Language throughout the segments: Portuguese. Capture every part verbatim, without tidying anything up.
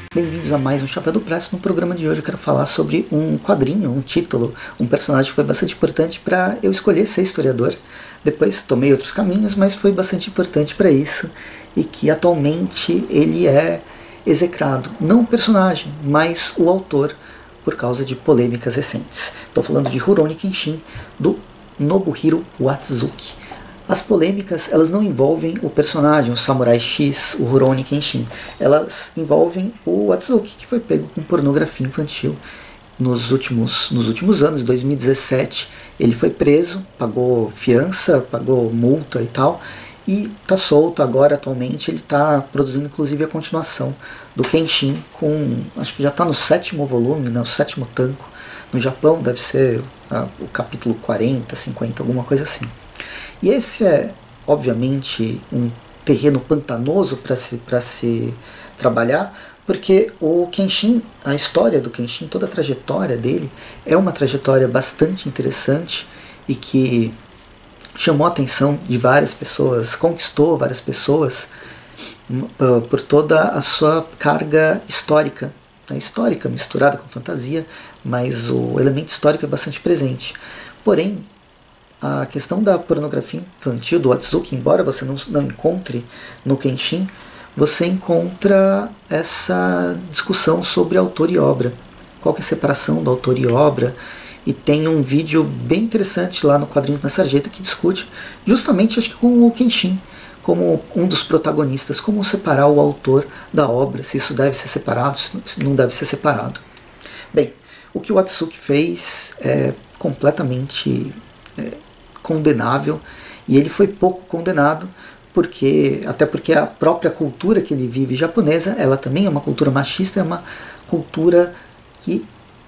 Bem-vindos a mais um Chapéu do Press. No programa de hoje eu quero falar sobre um quadrinho, um título, um personagem que foi bastante importante para eu escolher ser historiador. Depois tomei outros caminhos, mas foi bastante importante para isso e que atualmente ele é execrado. Não o personagem, mas o autor, por causa de polêmicas recentes. Estou falando de Rurouni Kenshin, do Nobuhiro Watsuki. As polêmicas, elas não envolvem o personagem, o Samurai X, o Rurouni Kenshin. Elas envolvem o Watsuki, que foi pego com pornografia infantil nos últimos, nos últimos anos. Em dois mil e dezessete, ele foi preso, pagou fiança, pagou multa e tal, e está solto agora. Atualmente ele está produzindo inclusive a continuação do Kenshin, com, acho que já está no sétimo volume, no sétimo tanco. No Japão deve ser ah, o capítulo quarenta, cinquenta, alguma coisa assim. E esse é, obviamente, um terreno pantanoso para se, para se trabalhar, porque o Kenshin, a história do Kenshin, toda a trajetória dele, é uma trajetória bastante interessante e que chamou a atenção de várias pessoas, conquistou várias pessoas uh, por toda a sua carga histórica, né, histórica misturada com fantasia, mas o elemento histórico é bastante presente. Porém, a questão da pornografia infantil do Watsuki, embora você não, não encontre no Kenshin, você encontra essa discussão sobre autor e obra. Qual que é a separação do autor e obra? E tem um vídeo bem interessante lá no Quadrinhos na Sarjeta que discute justamente, acho que com o Kenshin, como um dos protagonistas, como separar o autor da obra, se isso deve ser separado, se não deve ser separado. Bem, o que o Watsuki fez é completamente é, condenável, e ele foi pouco condenado, porque até porque a própria cultura que ele vive japonesa, ela também é uma cultura machista, é uma cultura que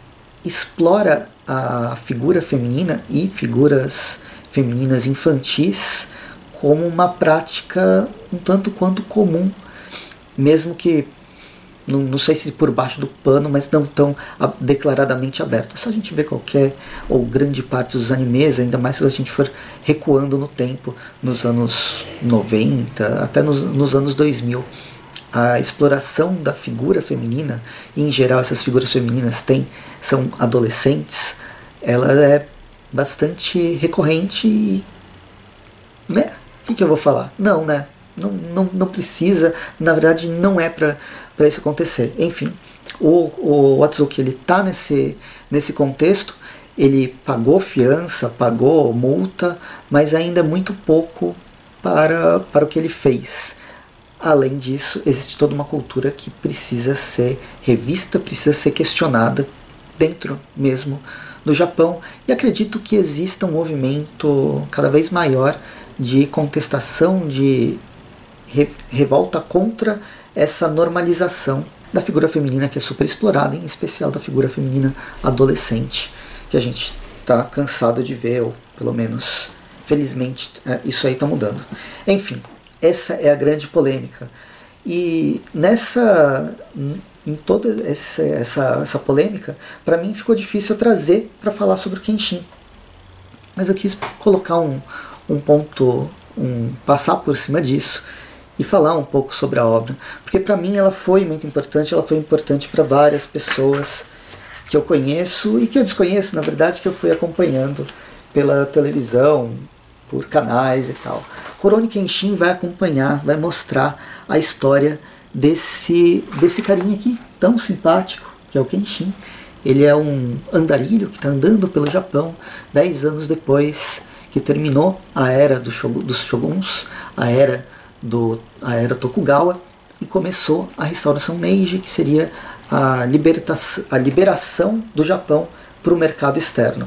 explora a figura feminina e figuras femininas infantis como uma prática um tanto quanto comum, mesmo que Não, não sei se por baixo do pano, mas não tão declaradamente aberto. Só a gente vê qualquer, ou grande parte dos animes, ainda mais se a gente for recuando no tempo, nos anos noventa, até nos, nos anos dois mil. A exploração da figura feminina, e em geral essas figuras femininas têm, são adolescentes, ela é bastante recorrente e... né? O que, que eu vou falar? Não, né? Não, não, não precisa, na verdade não é para para isso acontecer. Enfim, o, o Watsuki ele está nesse, nesse contexto, ele pagou fiança, pagou multa, mas ainda é muito pouco para, para o que ele fez. Além disso, existe toda uma cultura que precisa ser revista, precisa ser questionada dentro mesmo do Japão, e acredito que exista um movimento cada vez maior de contestação, de re, revolta contra essa normalização da figura feminina que é super explorada, em especial da figura feminina adolescente, que a gente está cansado de ver, ou pelo menos, felizmente, é, isso aí está mudando. Enfim, essa é a grande polêmica. E nessa, em toda essa, essa, essa polêmica, para mim ficou difícil eu trazer para falar sobre o Kenshin. Mas eu quis colocar um, um ponto, um, passar por cima disso, e falar um pouco sobre a obra, porque para mim ela foi muito importante, ela foi importante para várias pessoas que eu conheço e que eu desconheço, na verdade, que eu fui acompanhando pela televisão, por canais e tal. Rurouni Kenshin vai acompanhar, vai mostrar a história desse, desse carinha aqui, tão simpático, que é o Kenshin. Ele é um andarilho que está andando pelo Japão, dez anos depois que terminou a era do shogun, dos shoguns, a era do a era Tokugawa, e começou a restauração Meiji, que seria a, libertação, a liberação do Japão para o mercado externo.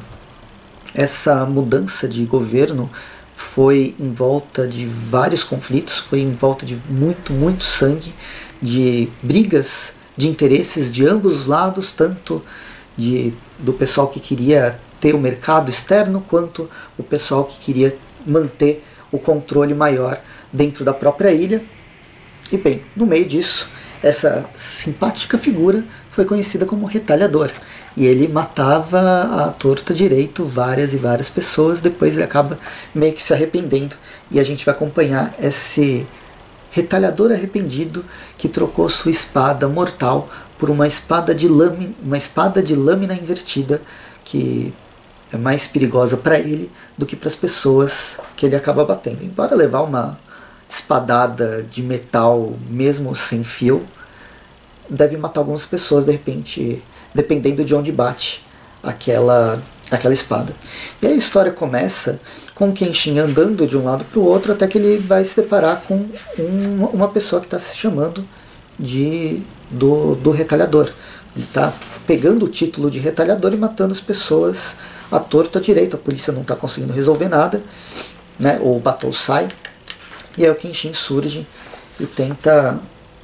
Essa mudança de governo foi em volta de vários conflitos, foi em volta de muito, muito sangue, de brigas de interesses de ambos os lados, tanto de, do pessoal que queria ter o mercado externo, quanto o pessoal que queria manter o controle maior dentro da própria ilha. E bem, no meio disso, essa simpática figura foi conhecida como retalhador, e ele matava à torta direito várias e várias pessoas. Depois ele acaba meio que se arrependendo, e a gente vai acompanhar esse retalhador arrependido que trocou sua espada mortal por uma espada de lâmina, uma espada de lâmina invertida que é mais perigosa para ele do que para as pessoas que ele acaba batendo. Embora levar uma espadada de metal mesmo sem fio, deve matar algumas pessoas de repente, dependendo de onde bate aquela, aquela espada. E aí a história começa com o Kenshin andando de um lado para o outro até que ele vai se deparar com um, uma pessoa que está se chamando de, do, do retalhador. Ele está pegando o título de retalhador e matando as pessoas à torto à direito. A polícia não está conseguindo resolver nada, né? O Batou sai, e aí o Kenshin surge e tenta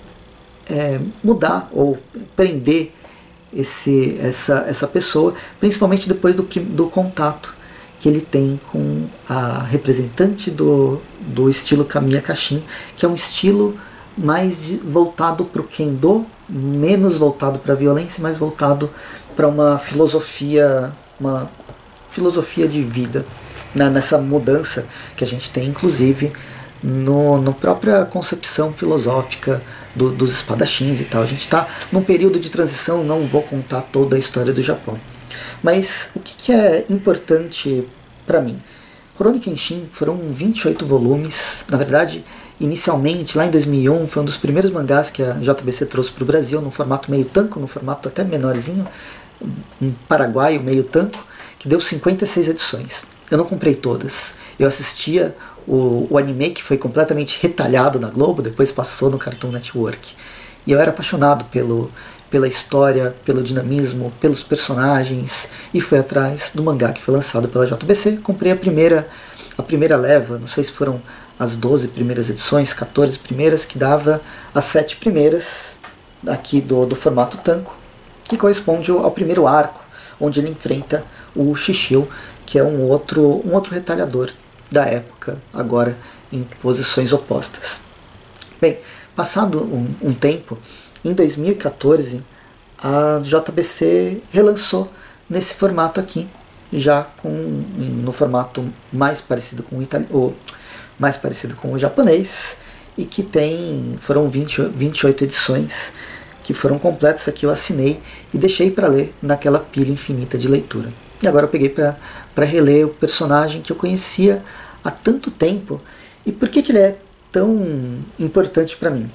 é, mudar ou prender esse, essa, essa pessoa, principalmente depois do, do contato que ele tem com a representante do, do estilo Kamiya Kashin, que é um estilo mais de, voltado para o Kendo, menos voltado para a violência, mais voltado para uma filosofia, uma filosofia de vida, né, nessa mudança que a gente tem, inclusive, no, no própria concepção filosófica do, dos espadachins e tal. A gente está num período de transição, não vou contar toda a história do Japão. Mas o que, que é importante para mim? Rurouni Kenshin foram vinte e oito volumes, na verdade, inicialmente, lá em dois mil e um, foi um dos primeiros mangás que a J B C trouxe para o Brasil, no formato meio tanco, no formato até menorzinho, um paraguaio meio tanco, que deu cinquenta e seis edições. Eu não comprei todas. Eu assistia o, o anime, que foi completamente retalhado na Globo, depois passou no Cartoon Network. E eu era apaixonado pelo, pela história, pelo dinamismo, pelos personagens, e fui atrás do mangá que foi lançado pela J B C. Comprei a primeira, a primeira leva, não sei se foram as doze primeiras edições, quatorze primeiras, que dava as sete primeiras aqui do, do formato tanco, que corresponde ao primeiro arco, onde ele enfrenta o Shishio, que é um outro, um outro retalhador da época, agora em posições opostas. Bem, passado um, um tempo, em dois mil e quatorze, a J B C relançou nesse formato aqui, já com, no formato mais parecido com o, itali o, mais parecido com o japonês, e que tem, foram vinte, vinte e oito edições, que foram completas. Aqui eu assinei e deixei para ler naquela pilha infinita de leitura. E agora eu peguei para reler o personagem que eu conhecia há tanto tempo. E por que, que ele é tão importante para mim?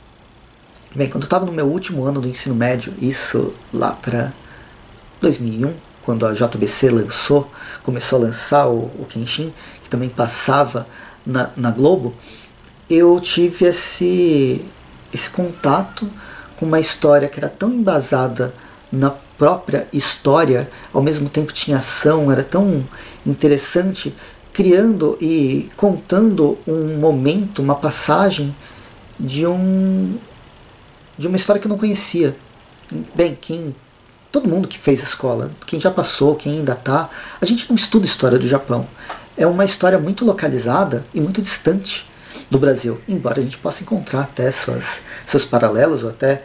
Bem, quando eu estava no meu último ano do ensino médio, isso lá para dois mil e um, quando a J B C lançou, começou a lançar o, o Kenshin, que também passava na, na Globo, eu tive esse, esse contato com uma história que era tão embasada na própria história, ao mesmo tempo tinha ação, era tão interessante, criando e contando um momento, uma passagem de um de uma história que eu não conhecia. Bem, quem, todo mundo que fez escola, quem já passou, quem ainda está, a gente não estuda história do Japão. É uma história muito localizada e muito distante do Brasil, embora a gente possa encontrar até suas, seus paralelos ou até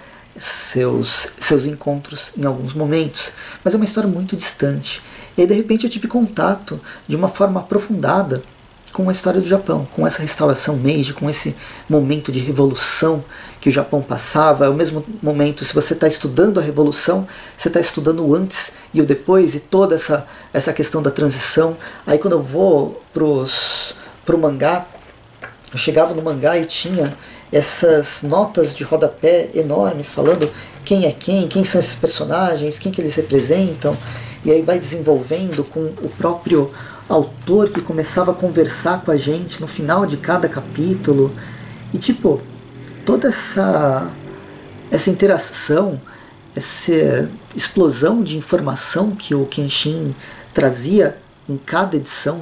seus, seus encontros em alguns momentos, mas é uma história muito distante. E aí, de repente, eu tive contato de uma forma aprofundada com a história do Japão, com essa restauração Meiji, com esse momento de revolução que o Japão passava. Ao mesmo momento, se você está estudando a revolução, você está estudando o antes e o depois, e toda essa, essa questão da transição. Aí quando eu vou para o mangá, eu chegava no mangá e tinha essas notas de rodapé enormes falando quem é quem, quem são esses personagens, quem que eles representam, e aí vai desenvolvendo com o próprio autor que começava a conversar com a gente no final de cada capítulo. E tipo, toda essa, essa interação, essa explosão de informação que o Kenshin trazia em cada edição,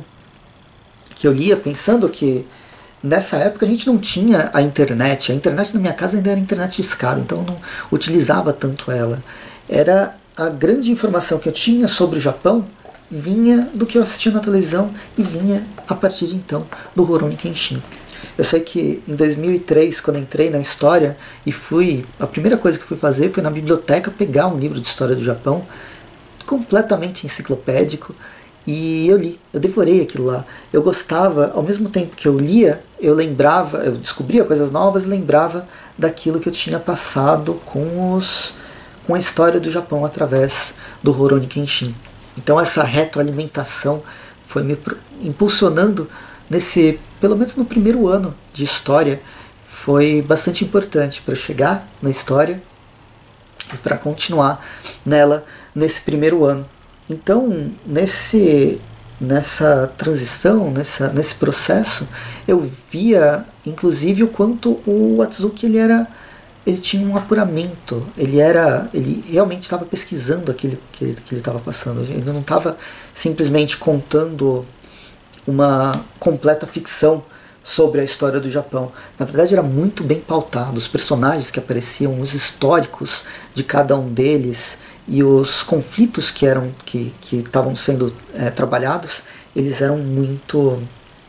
que eu lia pensando que nessa época a gente não tinha a internet. A internet na minha casa ainda era internet de escada, então eu não utilizava tanto ela. Era a grande informação que eu tinha sobre o Japão, vinha do que eu assistia na televisão e vinha a partir de então do Rurouni Kenshin. Eu sei que em dois mil e três, quando entrei na história e fui, a primeira coisa que fui fazer foi na biblioteca pegar um livro de história do Japão completamente enciclopédico E eu li, eu devorei aquilo lá. Eu gostava, ao mesmo tempo que eu lia, eu lembrava, eu descobria coisas novas e lembrava daquilo que eu tinha passado com, os, com a história do Japão através do Rurouni Kenshin. Então essa retroalimentação foi me impulsionando nesse, pelo menos no primeiro ano de história, foi bastante importante para chegar na história e para continuar nela nesse primeiro ano. Então, nesse, nessa transição, nessa, nesse processo, eu via, inclusive, o quanto o Atsuki ele era, ele tinha um apuramento, ele era, ele realmente estava pesquisando aquilo que ele que ele estava passando. Ele não estava simplesmente contando uma completa ficção sobre a história do Japão. Na verdade, era muito bem pautado. Os personagens que apareciam, os históricos de cada um deles e os conflitos que eram que que estavam sendo é, trabalhados, eles eram muito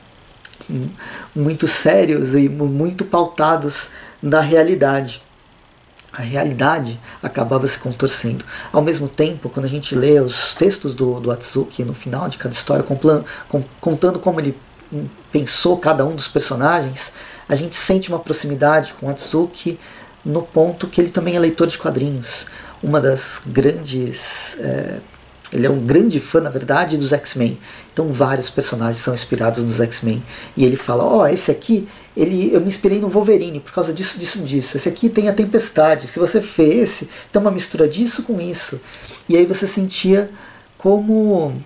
muito sérios e muito pautados na realidade. A realidade acabava se contorcendo. Ao mesmo tempo, quando a gente lê os textos do, do Atsuki no final de cada história, contando como ele pensou cada um dos personagens, a gente sente uma proximidade com o Atsuki no ponto que ele também é leitor de quadrinhos. Uma das grandes... É, ele é um grande fã, na verdade, dos X-Men. Então vários personagens são inspirados nos X-Men. E ele fala, ó, oh, esse aqui, ele, eu me inspirei no Wolverine por causa disso, disso, disso. Esse aqui tem a Tempestade. Se você fez esse, tem uma mistura disso com isso. E aí você sentia como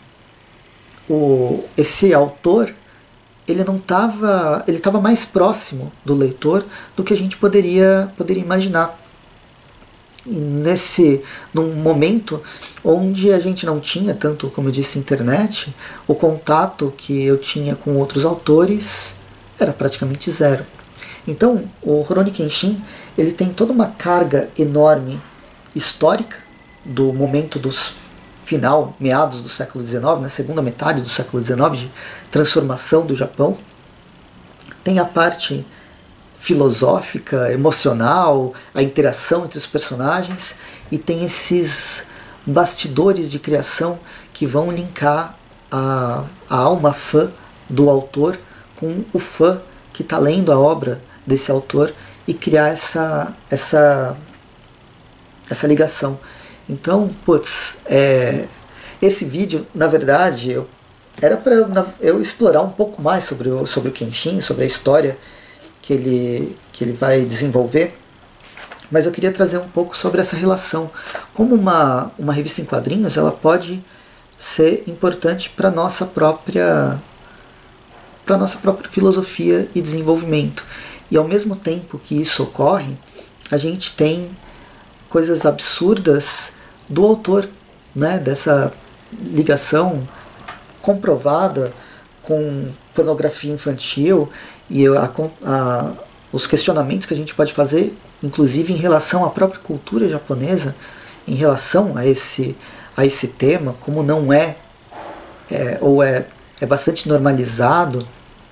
o, esse autor, ele não estava, ele estava mais próximo do leitor do que a gente poderia, poderia imaginar. E nesse, num momento onde a gente não tinha tanto, como eu disse, internet, o contato que eu tinha com outros autores era praticamente zero. Então, o Rurouni Kenshin, ele tem toda uma carga enorme histórica do momento dos final, meados do século dezenove, na segunda metade do século dezenove, de transformação do Japão. Tem a parte filosófica, emocional, a interação entre os personagens, e tem esses bastidores de criação que vão linkar a, a alma fã do autor com o fã que está lendo a obra desse autor e criar essa, essa, essa ligação. Então, putz, é, esse vídeo, na verdade, eu, era para eu explorar um pouco mais sobre o, sobre o Kenshin, sobre a história que ele, que ele vai desenvolver, mas eu queria trazer um pouco sobre essa relação. Como uma, uma revista em quadrinhos, ela pode ser importante para a nossa própria, para nossa própria filosofia e desenvolvimento. E ao mesmo tempo que isso ocorre, a gente tem coisas absurdas do autor, né, dessa ligação comprovada com pornografia infantil e a, a, os questionamentos que a gente pode fazer, inclusive em relação à própria cultura japonesa, em relação a esse, a esse tema, como não é, é ou é, é bastante normalizado,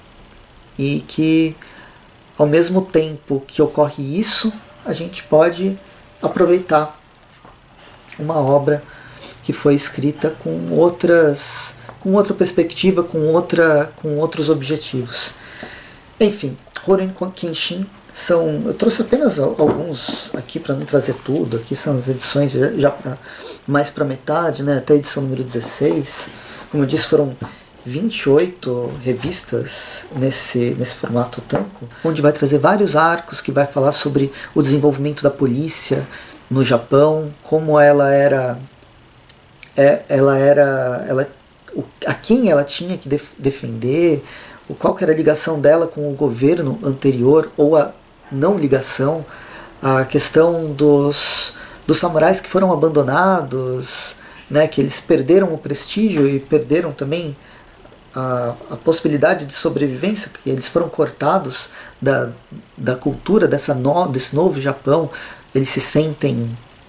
e que ao mesmo tempo que ocorre isso, a gente pode aproveitar uma obra que foi escrita com outras, com outra perspectiva, com, outra, com outros objetivos. Enfim, Rurouni Kenshin são, eu trouxe apenas alguns aqui para não trazer tudo. Aqui são as edições já, já pra, mais para metade, né, até a edição número dezesseis. Como eu disse, foram vinte e oito revistas nesse, nesse formato tanco, onde vai trazer vários arcos, que vai falar sobre o desenvolvimento da polícia no Japão, como ela era, é, ela era, ela, a quem ela tinha que def defender, qual que era a ligação dela com o governo anterior, ou a não ligação, a questão dos, dos samurais que foram abandonados, né, que eles perderam o prestígio e perderam também a, a possibilidade de sobrevivência, que eles foram cortados da, da cultura dessa no, desse novo Japão. Eles se sentem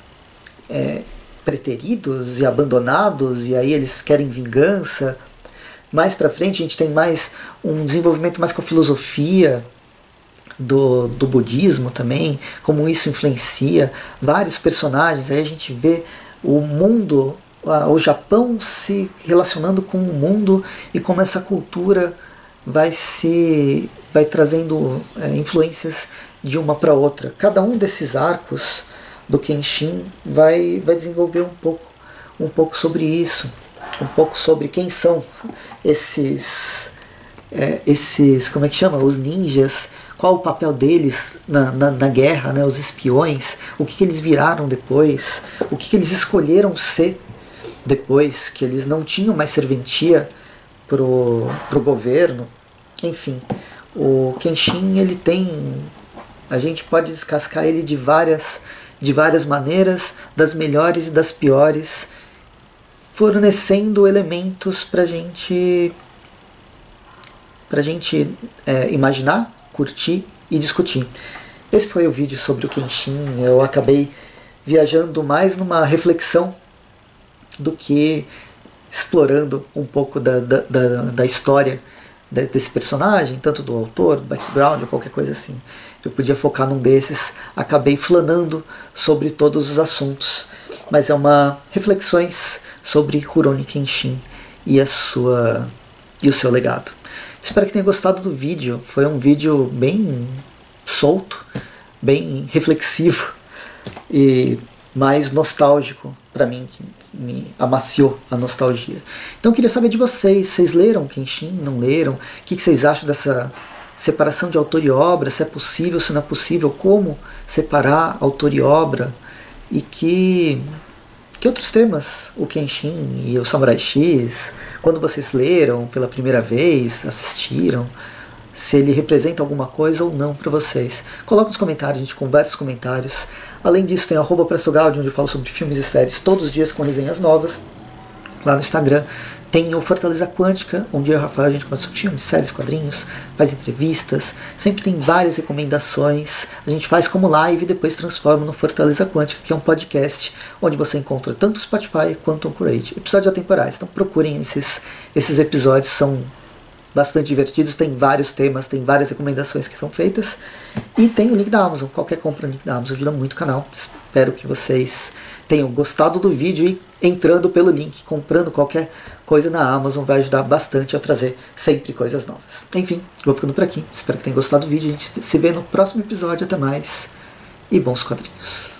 é, preteridos e abandonados, e aí eles querem vingança. Mais pra frente a gente tem mais um desenvolvimento mais com a filosofia do, do budismo também, como isso influencia vários personagens. Aí a gente vê o mundo o Japão se relacionando com o mundo e como essa cultura vai se vai trazendo é, influências de uma para outra. Cada um desses arcos do Kenshin vai, vai desenvolver um pouco, um pouco sobre isso, um pouco sobre quem são esses, é, esses, como é que chama? Os ninjas, qual o papel deles na, na, na guerra, né? Os espiões, o que, que eles viraram depois, o que, que eles escolheram ser depois, que eles não tinham mais serventia pro, pro governo. Enfim, o Kenshin, ele tem, a gente pode descascar ele de várias, de várias maneiras, das melhores e das piores, fornecendo elementos pra gente, pra gente é, imaginar, curtir e discutir. Esse foi o vídeo sobre o Kenshin. Eu acabei viajando mais numa reflexão do que explorando um pouco da, da, da, da história desse personagem, tanto do autor, do background ou qualquer coisa assim. Eu podia focar num desses, acabei flanando sobre todos os assuntos, mas é uma reflexões sobre Rurouni Kenshin e a sua e o seu legado. Espero que tenha gostado do vídeo. Foi um vídeo bem solto, bem reflexivo e mais nostálgico para mim, que me amaciou a nostalgia. Então eu queria saber de vocês, vocês leram Kenshin, não leram? O que vocês acham dessa separação de autor e obra, se é possível, se não é possível, como separar autor e obra, e que, que outros temas o Kenshin e o Samurai X, quando vocês leram pela primeira vez, assistiram, se ele representa alguma coisa ou não para vocês. Coloca nos comentários, a gente conversa nos comentários. Além disso, tem arroba Pressogaldi, onde eu falo sobre filmes e séries todos os dias com resenhas novas. Lá no Instagram tem o Fortaleza Quântica, onde eu e o Rafael a gente conversa sobre filmes, séries, quadrinhos, faz entrevistas, sempre tem várias recomendações. A gente faz como live e depois transforma no Fortaleza Quântica, que é um podcast onde você encontra tanto o Spotify quanto o Anchorage. Episódios atemporais, então procurem esses, esses episódios, são bastante divertidos, tem vários temas, tem várias recomendações que são feitas. E tem o link da Amazon, qualquer compra no link da Amazon ajuda muito o canal. Espero que vocês tenham gostado do vídeo e entrando pelo link, comprando qualquer coisa na Amazon, vai ajudar bastante a trazer sempre coisas novas. Enfim, vou ficando por aqui, espero que tenham gostado do vídeo, a gente se vê no próximo episódio, até mais e bons quadrinhos.